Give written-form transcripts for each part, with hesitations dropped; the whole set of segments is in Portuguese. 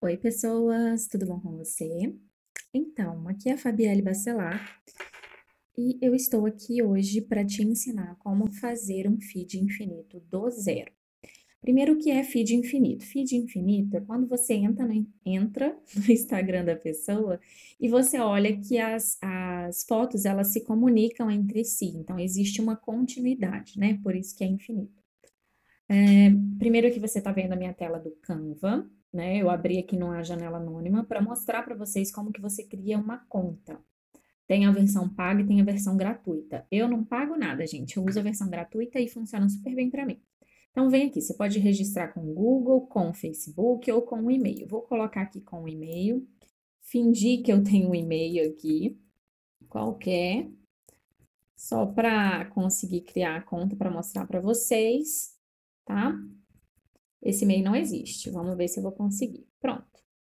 Oi, pessoas, tudo bom com você? Então, aqui é a Fabielle Bacelar e eu estou aqui hoje para te ensinar como fazer um feed infinito do zero. Primeiro, o que é feed infinito? Feed infinito é quando você entra no Instagram da pessoa e você olha que as fotos elas se comunicam entre si, então existe uma continuidade, né? Por isso que é infinito. Primeiro aqui você está vendo a minha tela do Canva, né? Eu abri aqui numa janela anônima para mostrar para vocês como que você cria uma conta. Tem a versão paga e tem a versão gratuita. Eu não pago nada, gente. Eu uso a versão gratuita e funciona super bem para mim. Então vem aqui, você pode registrar com o Google, com o Facebook ou com o e-mail. Vou colocar aqui com o e-mail, fingir que eu tenho um e-mail aqui, qualquer, só para conseguir criar a conta para mostrar para vocês, tá? Esse e-mail não existe. Vamos ver se eu vou conseguir. Pronto.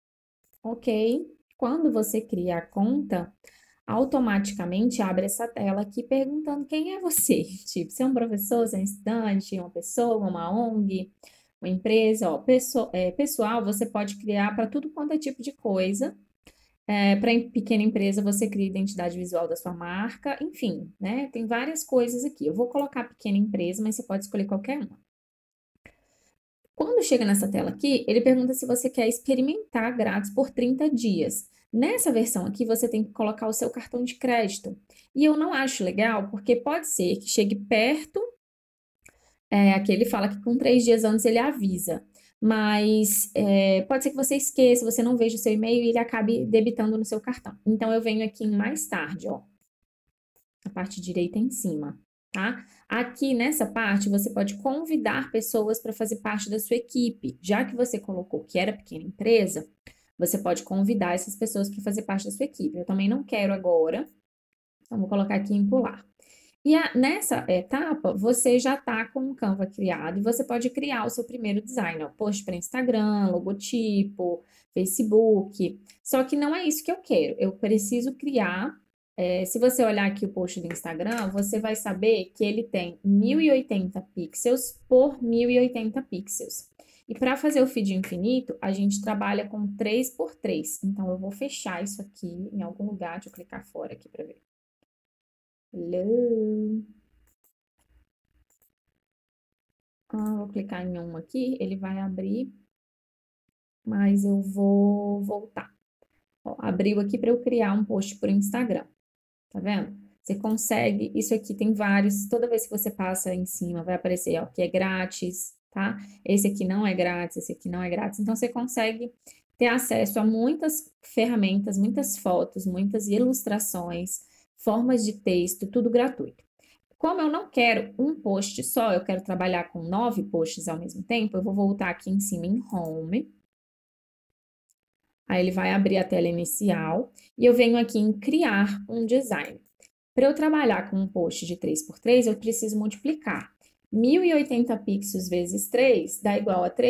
Ok. Quando você cria a conta, automaticamente abre essa tela aqui perguntando quem é você. Tipo, você é um professor, você é um estudante, uma pessoa, uma ONG, uma empresa. Ó, pessoal, você pode criar para tudo quanto é tipo de coisa. Para pequena empresa, você cria identidade visual da sua marca, enfim, né? Tem várias coisas aqui. Eu vou colocar pequena empresa, mas você pode escolher qualquer uma. Quando chega nessa tela aqui, ele pergunta se você quer experimentar grátis por 30 dias. Nessa versão aqui, você tem que colocar o seu cartão de crédito. E eu não acho legal, porque pode ser que chegue perto, aqui ele fala que com 3 dias antes ele avisa. Mas pode ser que você esqueça, você não veja o seu e-mail e ele acabe debitando no seu cartão. Então, eu venho aqui em mais tarde, ó, a parte direita em cima, tá? Aqui nessa parte, você pode convidar pessoas para fazer parte da sua equipe. Já que você colocou que era pequena empresa, você pode convidar essas pessoas para fazer parte da sua equipe. Eu também não quero agora, então vou colocar aqui em pular. E nessa etapa, você já está com o Canva criado e você pode criar o seu primeiro design, ó, post para Instagram, logotipo, Facebook. Só que não é isso que eu quero. Eu preciso criar. Se você olhar aqui o post do Instagram, você vai saber que ele tem 1080 pixels por 1080 pixels. E para fazer o feed infinito, a gente trabalha com 3 por 3. Então, eu vou fechar isso aqui em algum lugar. Deixa eu clicar fora aqui para ver. Hello. Vou clicar em um aqui, ele vai abrir, mas eu vou voltar. Ó, abriu aqui para eu criar um post por Instagram, tá vendo? Você consegue, isso aqui tem vários, toda vez que você passa em cima, vai aparecer, ó, que é grátis, tá? Esse aqui não é grátis, esse aqui não é grátis. Então, você consegue ter acesso a muitas ferramentas, muitas fotos, muitas ilustrações, formas de texto, tudo gratuito. Como eu não quero um post só, eu quero trabalhar com 9 posts ao mesmo tempo, eu vou voltar aqui em cima em Home. Aí ele vai abrir a tela inicial e eu venho aqui em Criar um design. Para eu trabalhar com um post de 3 por 3, eu preciso multiplicar. 1080 pixels vezes 3 dá igual a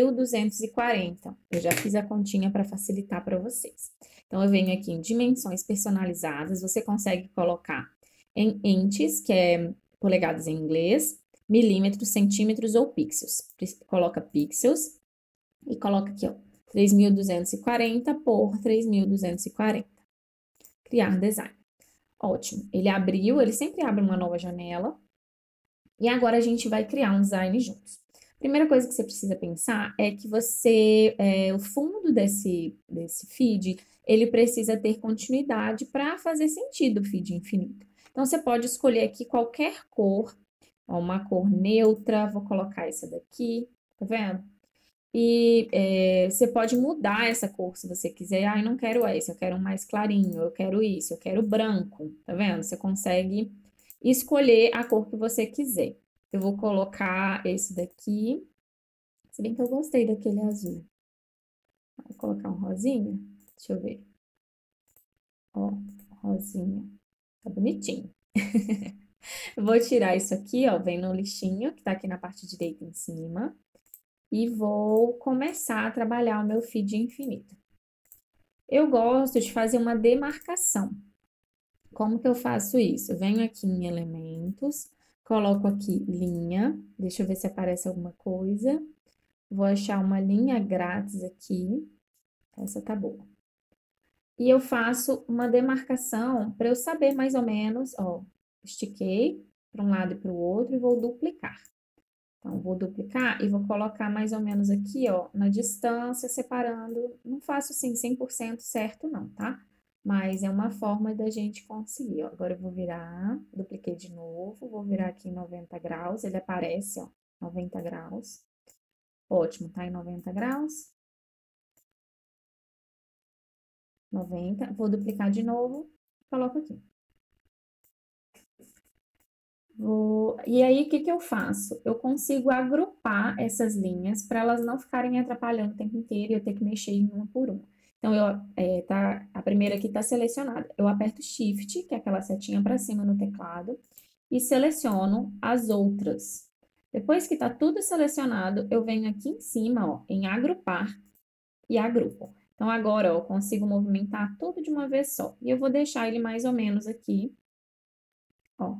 3.240. Eu já fiz a continha para facilitar para vocês. Então, eu venho aqui em dimensões personalizadas, você consegue colocar em inches, que é polegadas em inglês, milímetros, centímetros ou pixels. Coloca pixels e coloca aqui, ó, 3.240 por 3.240. Criar design. Ótimo. Ele abriu, ele sempre abre uma nova janela. E agora a gente vai criar um design juntos. Primeira coisa que você precisa pensar é que o fundo desse feed, ele precisa ter continuidade para fazer sentido o feed infinito. Então, você pode escolher aqui qualquer cor, ó, uma cor neutra, vou colocar essa daqui, tá vendo? E você pode mudar essa cor se você quiser. Ah, eu não quero esse, eu quero um mais clarinho, eu quero isso, eu quero branco, tá vendo? Você consegue escolher a cor que você quiser. Eu vou colocar esse daqui, se bem que eu gostei daquele azul. Vou colocar um rosinha, deixa eu ver. Ó, rosinha, tá bonitinho. Eu vou tirar isso aqui, ó, vem no lixinho, que tá aqui na parte direita em cima. E vou começar a trabalhar o meu feed infinito. Eu gosto de fazer uma demarcação. Como que eu faço isso? Eu venho aqui em elementos, coloco aqui linha, deixa eu ver se aparece alguma coisa. Vou achar uma linha grátis aqui. Essa tá boa. E eu faço uma demarcação para eu saber mais ou menos, ó, estiquei para um lado e para o outro e vou duplicar. Então, vou duplicar e vou colocar mais ou menos aqui, ó, na distância, separando. Não faço, assim, 100% certo, não, tá? Mas é uma forma da gente conseguir, ó. Agora eu vou virar, dupliquei de novo, vou virar aqui em 90 graus, ele aparece, ó, 90 graus. Ótimo, tá em 90 graus. 90, vou duplicar de novo, coloco aqui. E aí, o que que eu faço? Eu consigo agrupar essas linhas para elas não ficarem atrapalhando o tempo inteiro e eu ter que mexer em uma por uma. Então, a primeira aqui está selecionada. Eu aperto Shift, que é aquela setinha para cima no teclado, e seleciono as outras. Depois que está tudo selecionado, eu venho aqui em cima, ó, em agrupar e agrupo. Então, agora, ó, eu consigo movimentar tudo de uma vez só. E eu vou deixar ele mais ou menos aqui, ó,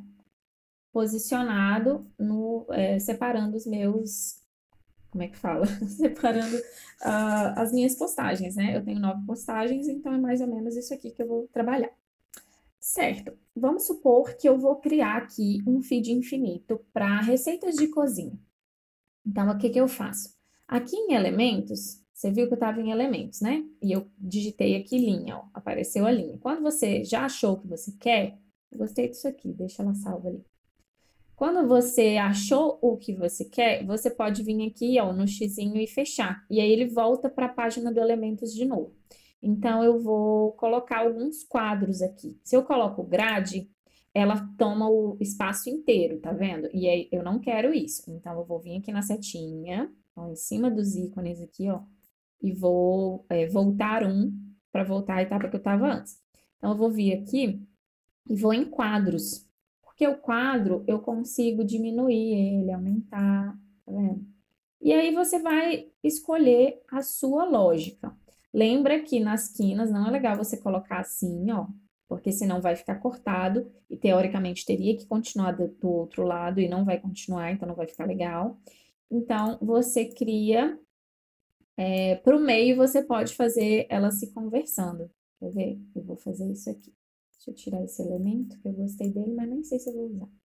posicionado no, separando os meus, como é que fala? Separando as minhas postagens, né? Eu tenho 9 postagens, então é mais ou menos isso aqui que eu vou trabalhar. Certo, vamos supor que eu vou criar aqui um feed infinito para receitas de cozinha. Então, o que que eu faço? Aqui em elementos, você viu que eu estava em elementos, né? E eu digitei aqui linha, ó, apareceu a linha. Quando você já achou o que você quer, eu gostei disso aqui, deixa ela salva ali. Quando você achou o que você quer, você pode vir aqui, ó, no xizinho e fechar. E aí ele volta para a página do Elementos de novo. Então, eu vou colocar alguns quadros aqui. Se eu coloco grade, ela toma o espaço inteiro, tá vendo? E aí eu não quero isso. Então, eu vou vir aqui na setinha, ó, em cima dos ícones aqui, ó, e vou voltar um para voltar à etapa que eu estava antes. Então, eu vou vir aqui e vou em quadros. Porque o quadro eu consigo diminuir ele, aumentar, tá vendo? E aí você vai escolher a sua lógica. Lembra que nas quinas não é legal você colocar assim, ó, porque senão vai ficar cortado e teoricamente teria que continuar do outro lado e não vai continuar, então não vai ficar legal. Então você cria para o meio você pode fazer ela se conversando. Quer ver? Eu vou fazer isso aqui. Deixa eu tirar esse elemento, que eu gostei dele, mas nem sei se eu vou usar.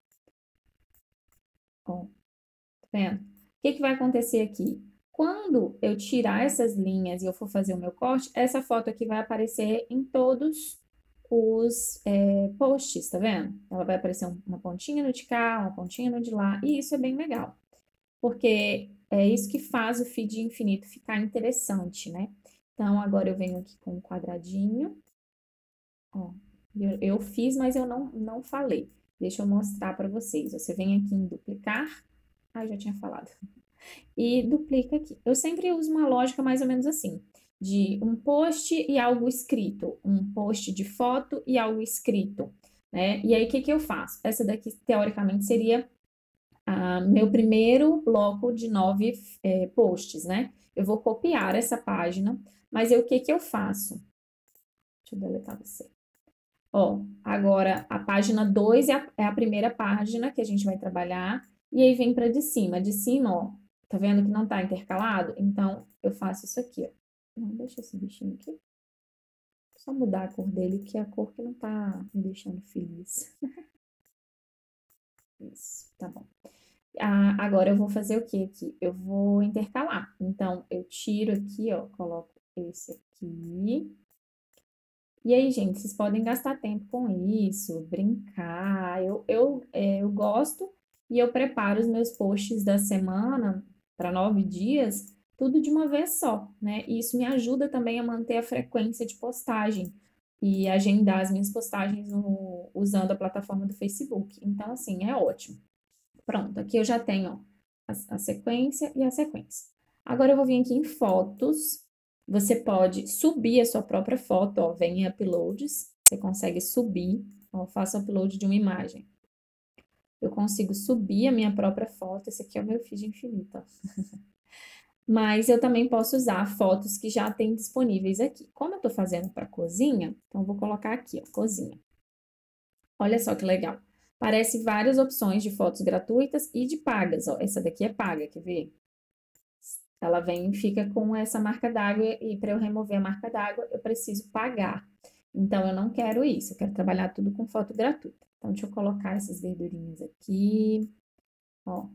Ó, tá vendo? O que que vai acontecer aqui? Quando eu tirar essas linhas e eu for fazer o meu corte, essa foto aqui vai aparecer em todos os posts, tá vendo? Ela vai aparecer uma pontinha no de cá, uma pontinha no de lá, e isso é bem legal, porque é isso que faz o feed infinito ficar interessante, né? Então, agora eu venho aqui com um quadradinho, ó, eu fiz, mas eu não falei. Deixa eu mostrar para vocês. Você vem aqui em duplicar. Ah, já tinha falado. E duplica aqui. Eu sempre uso uma lógica mais ou menos assim, de um post e algo escrito, um post de foto e algo escrito, né? E aí, o que que eu faço? Essa daqui, teoricamente, seria meu primeiro bloco de 9 posts, né? Eu vou copiar essa página, mas o que que eu faço? Deixa eu deletar você. Ó, agora a página 2 é a primeira página que a gente vai trabalhar, e aí vem para de cima. De cima, ó, tá vendo que não tá intercalado? Então, eu faço isso aqui, ó. Não, deixa esse bichinho aqui. Só mudar a cor dele, que é a cor que não tá me deixando feliz. Isso, tá bom. Agora eu vou fazer o que aqui? Eu vou intercalar. Então, eu tiro aqui, ó, coloco esse aqui. E aí, gente, vocês podem gastar tempo com isso, brincar. Eu gosto e eu preparo os meus posts da semana para 9 dias, tudo de uma vez só, né? E isso me ajuda também a manter a frequência de postagem e agendar as minhas postagens usando a plataforma do Facebook. Então, assim, é ótimo. Pronto, aqui eu já tenho a sequência e a sequência. Agora eu vou vir aqui em fotos. Você pode subir a sua própria foto, ó, vem em uploads, você consegue subir, ó, faço upload de uma imagem. Eu consigo subir a minha própria foto, esse aqui é o meu feed infinito, ó. Mas eu também posso usar fotos que já tem disponíveis aqui. Como eu tô fazendo para cozinha, então eu vou colocar aqui, ó, cozinha. Olha só que legal. Parece várias opções de fotos gratuitas e de pagas, ó. Essa daqui é paga, quer ver? Ela vem e fica com essa marca d'água e para eu remover a marca d'água, eu preciso pagar. Então, eu não quero isso, eu quero trabalhar tudo com foto gratuita. Então, deixa eu colocar essas verdurinhas aqui, ó.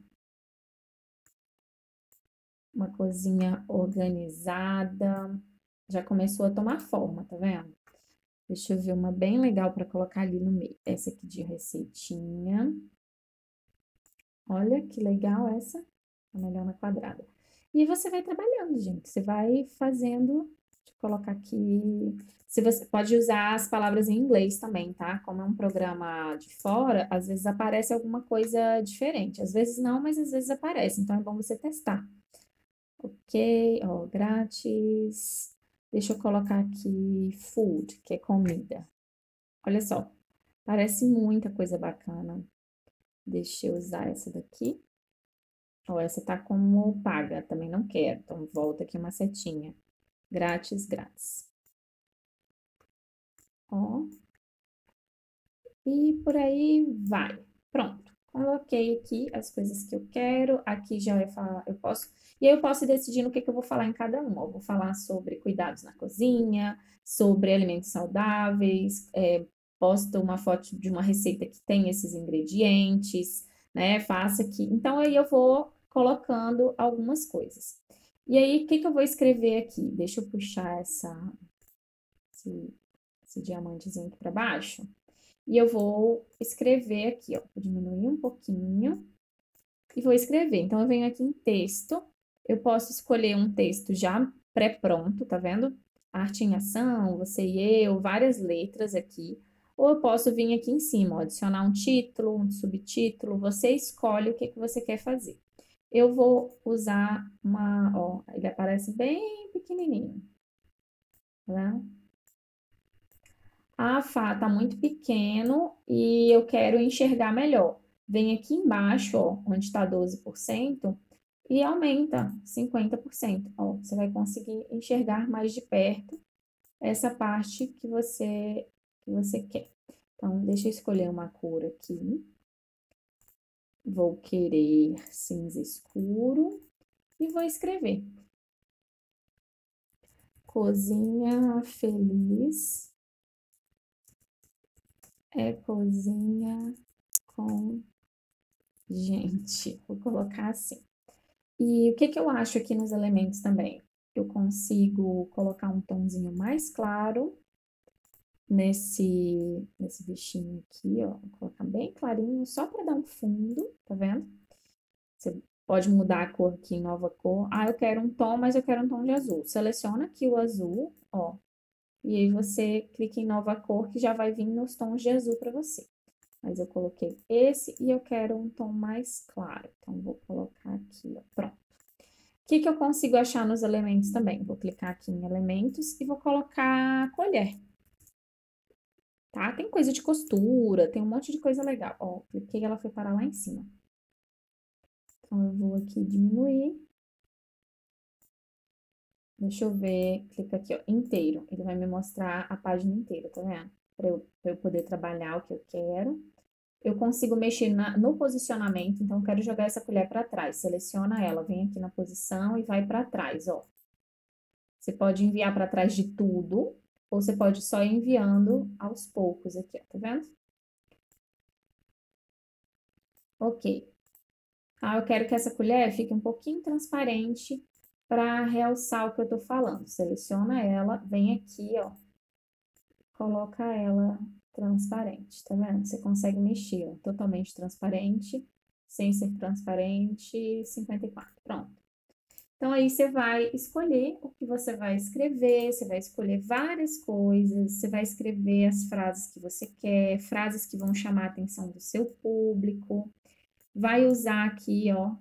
Uma cozinha organizada. Já começou a tomar forma, tá vendo? Deixa eu ver uma bem legal para colocar ali no meio. Essa aqui de receitinha. Olha que legal essa. A melhor quadrada. E você vai trabalhando, gente. Você vai fazendo. Deixa eu colocar aqui. Se você pode usar as palavras em inglês também, tá? Como é um programa de fora, às vezes aparece alguma coisa diferente. Às vezes não, mas às vezes aparece. Então é bom você testar. Ok, ó, grátis. Deixa eu colocar aqui food, que é comida. Olha só, parece muita coisa bacana. Deixa eu usar essa daqui. Ó, essa tá como paga, também não quero. Então, volta aqui uma setinha. Grátis, grátis. Ó. E por aí vai. Pronto. Coloquei aqui as coisas que eu quero. Aqui já vai falar, eu posso. E aí eu posso decidir no que eu vou falar em cada um. Eu vou falar sobre cuidados na cozinha, sobre alimentos saudáveis, posto uma foto de uma receita que tem esses ingredientes, né? Faça aqui. Então aí eu vou colocando algumas coisas. E aí, o que eu vou escrever aqui? Deixa eu puxar esse diamantezinho aqui para baixo. E eu vou escrever aqui, ó. Vou diminuir um pouquinho e vou escrever. Então, eu venho aqui em texto. Eu posso escolher um texto já pré-pronto, tá vendo? Arte em ação, você e eu, várias letras aqui. Ou eu posso vir aqui em cima, ó, adicionar um título, um subtítulo. Você escolhe o que você quer fazer. Eu vou usar ó, ele aparece bem pequenininho, tá vendo? Ah, Fá, tá muito pequeno e eu quero enxergar melhor. Vem aqui embaixo, ó, onde está 12%, e aumenta 50%. Ó, você vai conseguir enxergar mais de perto essa parte que você quer. Então, deixa eu escolher uma cor aqui. Vou querer cinza escuro e vou escrever. Cozinha feliz é cozinha com gente. Vou colocar assim. E o que eu acho aqui nos elementos também? Eu consigo colocar um tomzinho mais claro nesse bichinho aqui, ó. Vou colocar bem clarinho, só para dar um fundo, tá vendo? Você pode mudar a cor aqui em nova cor. Ah, eu quero um tom, mas eu quero um tom de azul. Seleciona aqui o azul, ó. E aí você clica em nova cor, que já vai vir nos tons de azul para você. Mas eu coloquei esse e eu quero um tom mais claro. Então, vou colocar aqui, ó. Pronto. O que eu consigo achar nos elementos também? Vou clicar aqui em elementos e vou colocar colher, tá? Tem coisa de costura, tem um monte de coisa legal. Ó, cliquei e ela foi parar lá em cima. Então, eu vou aqui diminuir. Deixa eu ver, clica aqui, ó, inteiro. Ele vai me mostrar a página inteira, tá vendo? Pra eu poder trabalhar o que eu quero. Eu consigo mexer no posicionamento, então eu quero jogar essa colher para trás. Seleciona ela, vem aqui na posição e vai para trás, ó. Você pode enviar para trás de tudo, ou você pode só ir enviando aos poucos aqui, ó, tá vendo? Ok. Ah, eu quero que essa colher fique um pouquinho transparente para realçar o que eu tô falando. Seleciona ela, vem aqui, ó, coloca ela transparente, tá vendo? Você consegue mexer, ó, totalmente transparente, sem ser transparente, 54. Pronto. Então, aí você vai escolher o que você vai escrever, você vai escolher várias coisas, você vai escrever as frases que você quer, frases que vão chamar a atenção do seu público, vai usar aqui, ó,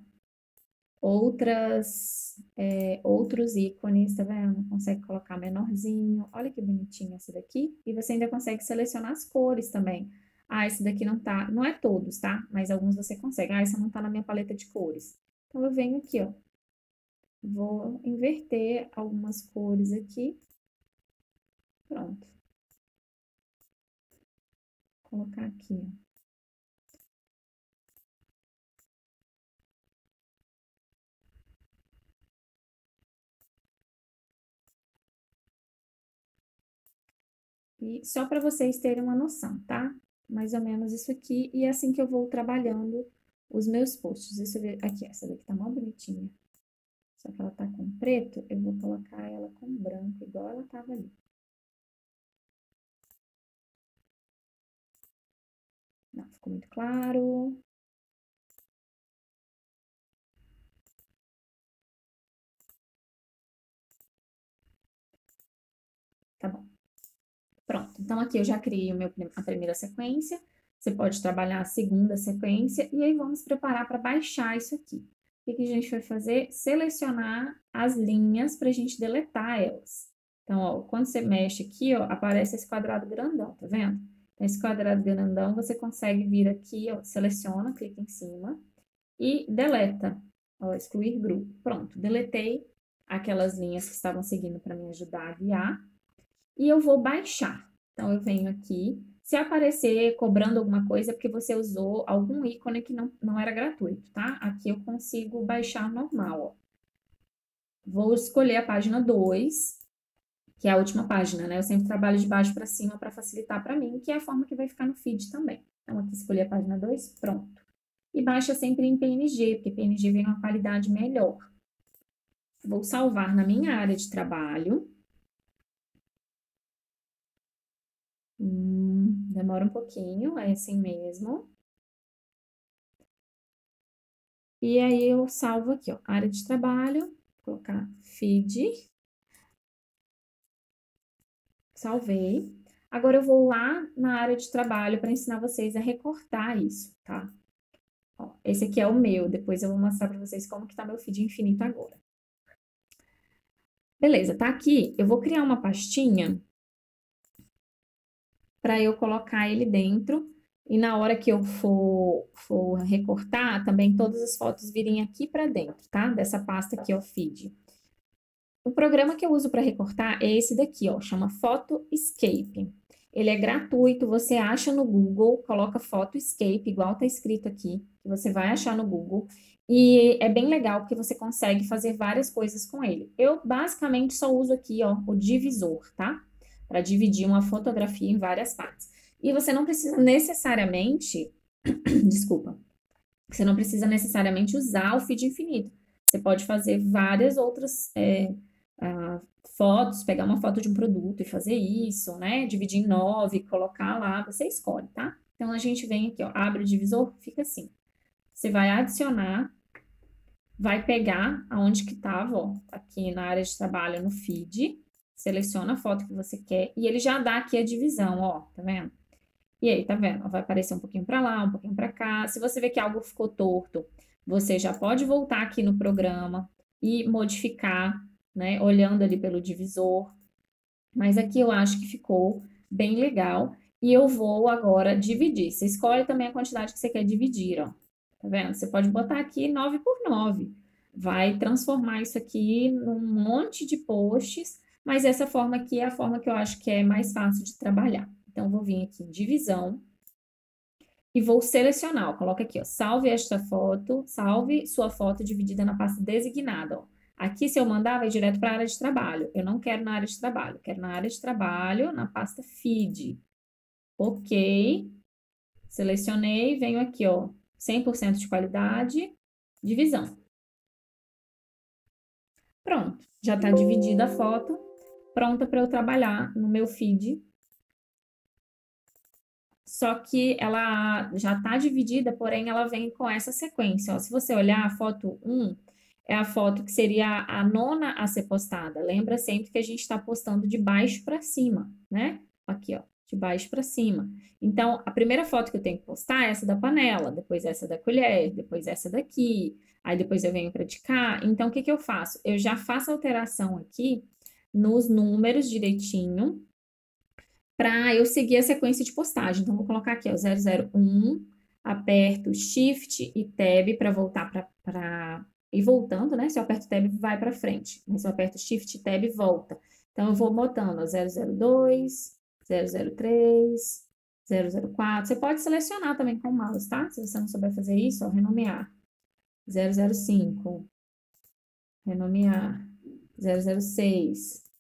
outros ícones, tá vendo? Consegue colocar menorzinho, olha que bonitinho essa daqui, e você ainda consegue selecionar as cores também. Ah, esse daqui não tá, não é todos, tá? Mas alguns você consegue. Ah, essa não tá na minha paleta de cores. Então, eu venho aqui, ó. Vou inverter algumas cores aqui. Pronto. Vou colocar aqui, ó. E só para vocês terem uma noção, tá? Mais ou menos isso aqui. E é assim que eu vou trabalhando os meus posts. Isso aqui, essa daqui tá mó bonitinha. Só que ela tá com preto, eu vou colocar ela com branco, igual ela tava ali. Não, ficou muito claro. Tá bom. Pronto. Então, aqui eu já criei a primeira sequência. Você pode trabalhar a segunda sequência. E aí, vamos preparar para baixar isso aqui. O que que a gente vai fazer? Selecionar as linhas para a gente deletar elas. Então, ó, quando você mexe aqui, ó, aparece esse quadrado grandão, tá vendo? Então, esse quadrado grandão, você consegue vir aqui, ó, seleciona, clica em cima e deleta. Ó, excluir grupo. Pronto, deletei aquelas linhas que estavam seguindo para me ajudar a guiar. E eu vou baixar. Então, eu venho aqui. Se aparecer cobrando alguma coisa, é porque você usou algum ícone que não era gratuito, tá? Aqui eu consigo baixar normal, ó. Vou escolher a página 2, que é a última página, né? Eu sempre trabalho de baixo para cima para facilitar para mim, que é a forma que vai ficar no feed também. Então, aqui escolhi a página 2, pronto. E baixa sempre em PNG, porque PNG vem uma qualidade melhor. Vou salvar na minha área de trabalho. Demora um pouquinho, é assim mesmo. E aí eu salvo aqui, ó, área de trabalho, vou colocar feed. Salvei. Agora eu vou lá na área de trabalho para ensinar vocês a recortar isso, tá? Ó, esse aqui é o meu, depois eu vou mostrar para vocês como que tá meu feed infinito agora. Beleza, tá aqui. Eu vou criar uma pastinha para eu colocar ele dentro. E na hora que eu for recortar, também todas as fotos virem aqui para dentro, tá? Dessa pasta aqui, ó, feed. O programa que eu uso para recortar é esse daqui, ó, chama Photoscape. Ele é gratuito, você acha no Google, coloca Photoscape, igual tá escrito aqui, que você vai achar no Google. E é bem legal porque você consegue fazer várias coisas com ele. Eu basicamente só uso aqui, ó, o divisor, tá? Para dividir uma fotografia em várias partes. E você não precisa necessariamente, desculpa, você não precisa necessariamente usar o feed infinito. Você pode fazer várias outras fotos, pegar uma foto de um produto e fazer isso, né? Dividir em 9, colocar lá, você escolhe, tá? Então, a gente vem aqui, ó, abre o divisor, fica assim. Você vai adicionar, vai pegar aonde que tava, ó, aqui na área de trabalho, no feed, seleciona a foto que você quer e ele já dá aqui a divisão, ó, tá vendo? E aí, tá vendo? Vai aparecer um pouquinho para lá, um pouquinho para cá. Se você vê que algo ficou torto, você já pode voltar aqui no programa e modificar, né? Olhando ali pelo divisor. Mas aqui eu acho que ficou bem legal. E eu vou agora dividir. Você escolhe também a quantidade que você quer dividir, ó. Tá vendo? Você pode botar aqui 9 por 9. Vai transformar isso aqui num monte de posts, mas essa forma aqui é a forma que eu acho que é mais fácil de trabalhar. Então, vou vir aqui em divisão e vou selecionar, ó, coloca aqui, ó, salve esta foto, salve sua foto dividida na pasta designada, ó. Aqui, se eu mandar, vai direto para a área de trabalho. Eu não quero na área de trabalho, quero na área de trabalho, na pasta feed. Ok. Selecionei, venho aqui, ó, 100% de qualidade, divisão. Pronto, já está dividida a foto, pronta para eu trabalhar no meu feed. Só que ela já está dividida, porém ela vem com essa sequência, ó. Se você olhar a foto 1, é a foto que seria a nona a ser postada. Lembra sempre que a gente está postando de baixo para cima, né? Aqui, ó, de baixo para cima. Então, a primeira foto que eu tenho que postar é essa da panela, depois essa da colher, depois essa daqui, aí depois eu venho para de cá. Então, o que que eu faço? Eu já faço alteração aqui nos números direitinho, para eu seguir a sequência de postagem. Então, vou colocar aqui, ó, 001, aperto Shift e Tab para voltar para... E voltando, né? Se eu aperto Tab, vai para frente. Mas se eu aperto Shift e Tab, volta. Então, eu vou botando, ó, 002, 003, 004. Você pode selecionar também com o mouse, tá? Se você não souber fazer isso, ó, renomear. 005, renomear. 006.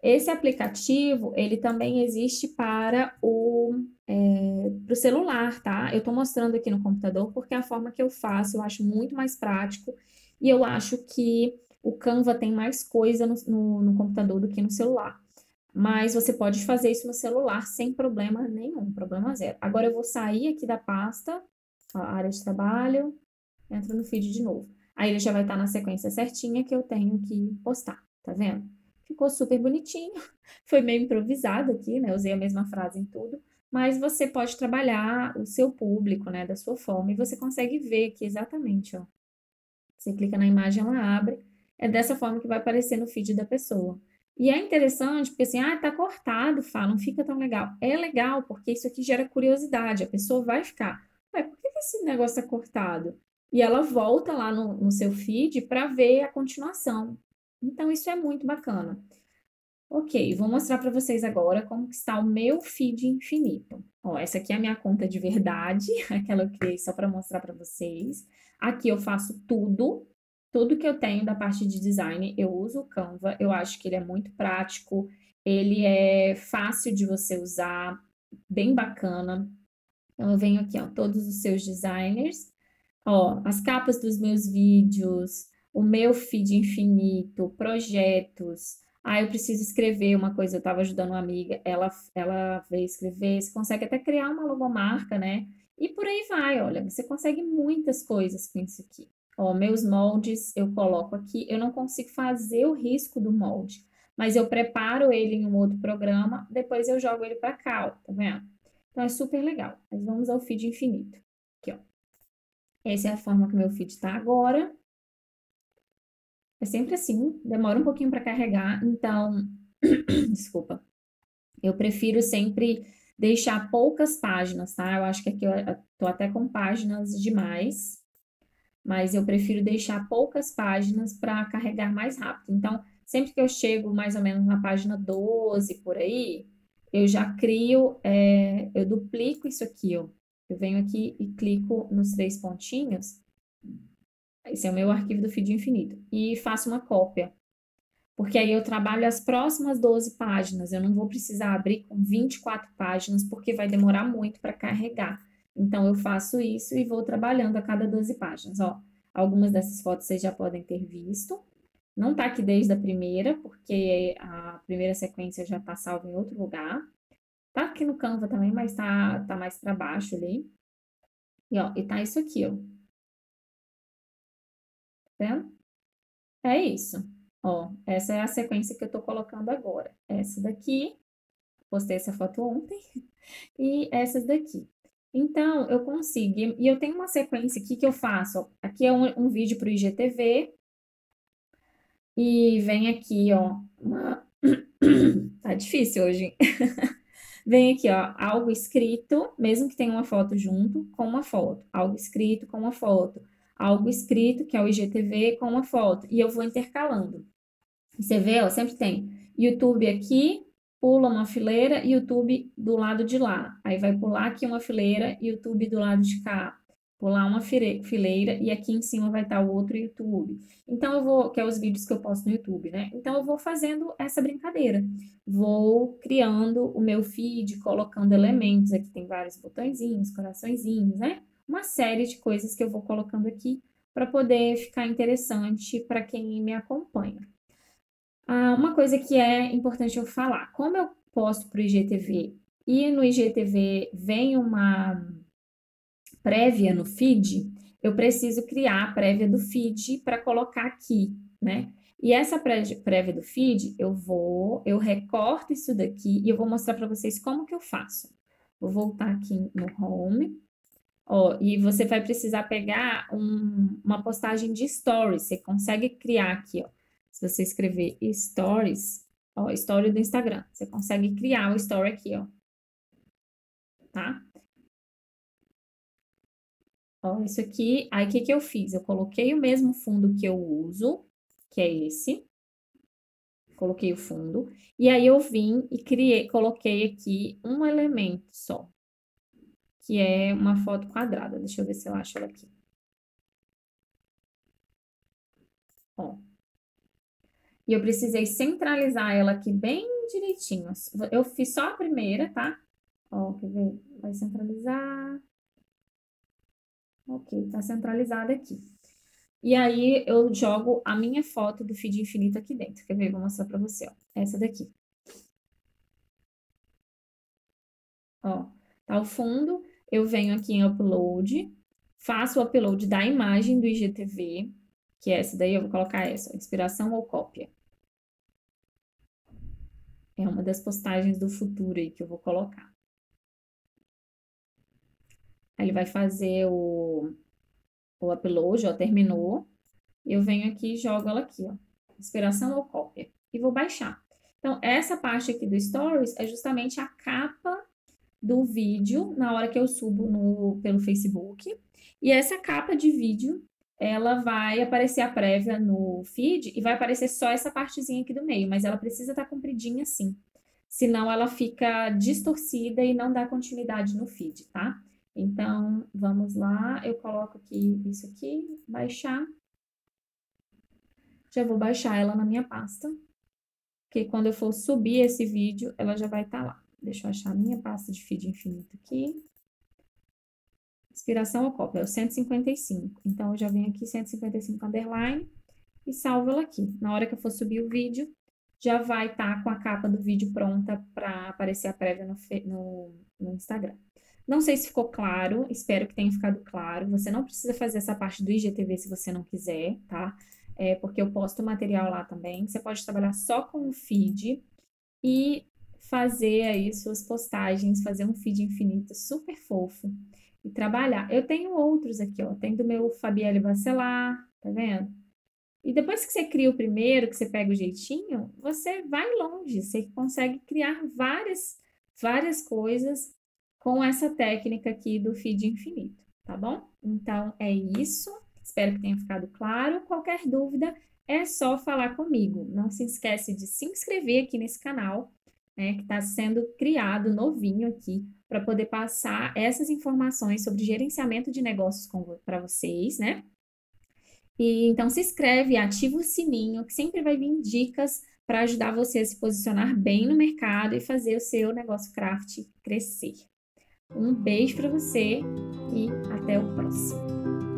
Esse aplicativo, ele também existe para pro celular, tá? Eu estou mostrando aqui no computador porque é a forma que eu faço, eu acho muito mais prático e eu acho que o Canva tem mais coisa no computador do que no celular. Mas você pode fazer isso no celular sem problema nenhum, problema zero. Agora eu vou sair aqui da pasta, ó, área de trabalho, entro no feed de novo. Aí ele já vai estar na sequência certinha que eu tenho que postar, tá vendo? Ficou super bonitinho. Foi meio improvisado aqui, né? Usei a mesma frase em tudo, mas você pode trabalhar o seu público, né, da sua forma, e você consegue ver aqui exatamente, ó. Você clica na imagem, ela abre. É dessa forma que vai aparecer no feed da pessoa. E é interessante, porque assim, ah, tá cortado, Fá, não fica tão legal. É legal, porque isso aqui gera curiosidade. A pessoa vai ficar, ué, por que esse negócio tá cortado? E ela volta lá no seu feed para ver a continuação. Então, isso é muito bacana. Ok, vou mostrar para vocês agora como que está o meu feed infinito. Ó, essa aqui é a minha conta de verdade, aquela que eu criei só para mostrar para vocês. Aqui eu faço tudo que eu tenho da parte de design, eu uso o Canva, eu acho que ele é muito prático, ele é fácil de você usar, bem bacana. Então, eu venho aqui, ó, todos os seus designers, ó, as capas dos meus vídeos, o meu feed infinito, projetos. Ah, eu preciso escrever uma coisa, eu estava ajudando uma amiga, ela veio escrever, você consegue até criar uma logomarca, né? E por aí vai, olha, você consegue muitas coisas com isso aqui. Ó, meus moldes eu coloco aqui, eu não consigo fazer o risco do molde, mas eu preparo ele em um outro programa, depois eu jogo ele para cá, ó, tá vendo? Então é super legal. Mas vamos ao feed infinito. Aqui, ó. Essa é a forma que o meu feed está agora. É sempre assim, demora um pouquinho para carregar, então, desculpa. Eu prefiro sempre deixar poucas páginas, tá? Eu acho que aqui eu tô até com páginas demais, mas eu prefiro deixar poucas páginas para carregar mais rápido. Então, sempre que eu chego mais ou menos na página 12 por aí, eu já crio, eu duplico isso aqui, ó. Eu venho aqui e clico nos três pontinhos. Esse é o meu arquivo do feed infinito. E faço uma cópia. Porque aí eu trabalho as próximas 12 páginas. Eu não vou precisar abrir com 24 páginas, porque vai demorar muito para carregar. Então, eu faço isso e vou trabalhando a cada 12 páginas. Ó, algumas dessas fotos vocês já podem ter visto. Não tá aqui desde a primeira, porque a primeira sequência já tá salva em outro lugar. Tá aqui no Canva também, mas tá mais para baixo ali. E, ó, e tá isso aqui, ó. Tá vendo? É isso. Ó, essa é a sequência que eu tô colocando agora. Essa daqui, postei essa foto ontem, e essas daqui. Então, eu consigo, e eu tenho uma sequência aqui que eu faço, ó. Aqui é um vídeo para o IGTV, e vem aqui, ó, tá difícil hoje. Vem aqui, ó, algo escrito, mesmo que tenha uma foto junto, com uma foto. Algo escrito com uma foto. Algo escrito, que é o IGTV, com uma foto. E eu vou intercalando. Você vê, ó, sempre tem YouTube aqui, pula uma fileira, YouTube do lado de lá. Aí vai pular aqui uma fileira, YouTube do lado de cá. Pular uma fileira e aqui em cima vai estar o outro YouTube. Então eu vou, que é os vídeos que eu posto no YouTube, né? Então eu vou fazendo essa brincadeira. Vou criando o meu feed, colocando elementos. Aqui tem vários botõezinhos, coraçõezinhos, né? Uma série de coisas que eu vou colocando aqui para poder ficar interessante para quem me acompanha. Ah, uma coisa que é importante eu falar, como eu posto para o IGTV e no IGTV vem uma prévia no feed, eu preciso criar a prévia do feed para colocar aqui, né? E essa prévia do feed, eu recorto isso daqui e eu vou mostrar para vocês como que eu faço. Vou voltar aqui no Home, ó, e você vai precisar pegar uma postagem de stories, você consegue criar aqui, ó. Se você escrever stories, ó, story do Instagram, você consegue criar o story aqui, ó, tá? Ó, isso aqui, aí o que que eu fiz? Eu coloquei o mesmo fundo que eu uso, que é esse, coloquei o fundo, e aí eu vim e coloquei aqui um elemento só, que é uma foto quadrada. Deixa eu ver se eu acho ela aqui. Ó. E eu precisei centralizar ela aqui bem direitinho. Eu fiz só a primeira, tá? Ó, quer ver? Vai centralizar. Ok, tá centralizada aqui. E aí, eu jogo a minha foto do feed infinito aqui dentro. Quer ver? Vou mostrar pra você, ó. Essa daqui. Ó, tá o fundo. Eu venho aqui em Upload, faço o upload da imagem do IGTV, que é essa daí, eu vou colocar essa, inspiração ou cópia. É uma das postagens do futuro aí que eu vou colocar. Aí ele vai fazer o upload, ó, terminou. Eu venho aqui e jogo ela aqui, ó, inspiração ou cópia, e vou baixar. Então, essa parte aqui do Stories é justamente a capa do vídeo na hora que eu subo pelo Facebook. E essa capa de vídeo, ela vai aparecer a prévia no feed e vai aparecer só essa partezinha aqui do meio, mas ela precisa estar compridinha assim. Senão ela fica distorcida e não dá continuidade no feed, tá? Então, vamos lá, eu coloco aqui isso aqui, baixar. Já vou baixar ela na minha pasta, porque quando eu for subir esse vídeo, ela já vai estar lá. Deixa eu achar a minha pasta de feed infinito aqui. Inspiração ou cópia, é o 155. Então, eu já venho aqui, 155 underline, e salvo ela aqui. Na hora que eu for subir o vídeo, já vai estar com a capa do vídeo pronta para aparecer a prévia no Instagram. Não sei se ficou claro, espero que tenha ficado claro. Você não precisa fazer essa parte do IGTV se você não quiser, tá? Porque eu posto material lá também. Você pode trabalhar só com o feed e fazer aí suas postagens, fazer um feed infinito super fofo e trabalhar. Eu tenho outros aqui, ó. Tem do meu Fabielle Bacelar, tá vendo? E depois que você cria o primeiro, que você pega o jeitinho, você vai longe, você consegue criar várias coisas com essa técnica aqui do feed infinito, tá bom? Então, é isso. Espero que tenha ficado claro. Qualquer dúvida, é só falar comigo. Não se esquece de se inscrever aqui nesse canal, né, que está sendo criado novinho aqui, para poder passar essas informações sobre gerenciamento de negócios para vocês, né? E então se inscreve, ativa o sininho, que sempre vai vir dicas para ajudar você a se posicionar bem no mercado e fazer o seu negócio craft crescer. Um beijo para você e até o próximo.